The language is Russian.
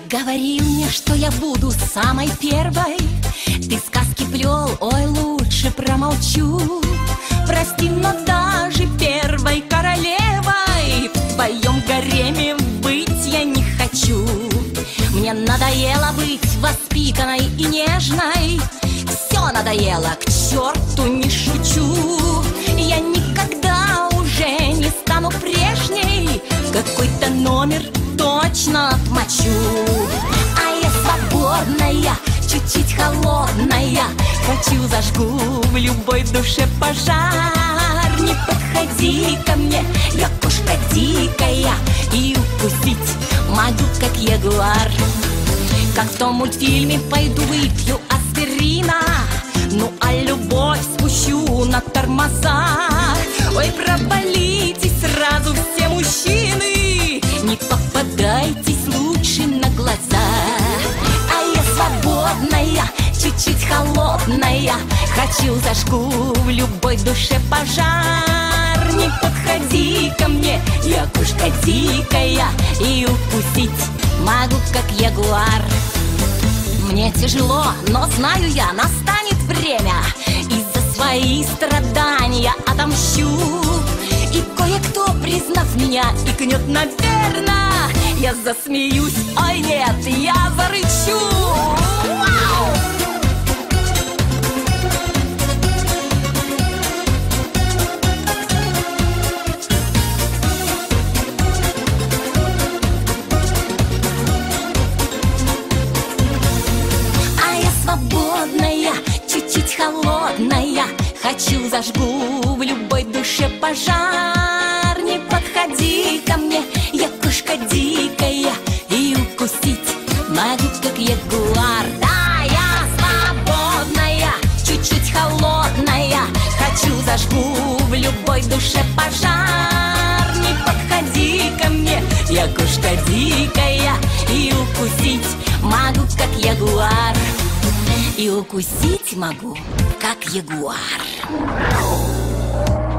говорил мне, что я буду самой первой. Ты сказки плел, ой, лучше промолчу. Прости, но даже первой королевой в твоем гареме быть я не хочу. Мне надоело быть воспитанной и нежной. Все надоело, к черту, не шучу. Я никогда уже не стану прежней. Какой-то номер точно отмочу. А я свободная, чуть-чуть холодная. Хочу, зажгу в любой душе пожар. Не подходи ко мне, я кошка дикая, и укусить могу, как ягуар. Как в том мультфильме пойду выпью аспирина. Ну а любовь спущу на тормозах. Ой, провалитесь сразу все мужчины, не попадайтесь лучше на глаза. А я свободная, чуть-чуть холодная. Хочу, зажгу в любой душе пожар. Не подходи ко мне, я кошка дикая, и укусить могу, как ягуар. Мне тяжело, но знаю я, настанет время, и за свои страдания отомщу. И кое-кто, признав меня, икнет, наверно. Я засмеюсь, ой нет, я зарычу. Вау! Свободная, чуть-чуть холодная. Хочу, зажгу в любой душе пожар. Не подходи ко мне, я кошка дикая, и укусить могу, как ягуар. Да, я свободная, чуть-чуть холодная. Хочу, зажгу в любой душе пожар. Не подходи ко мне, я кошка дикая, и укусить могу, как ягуар. И укусить могу, как ягуар.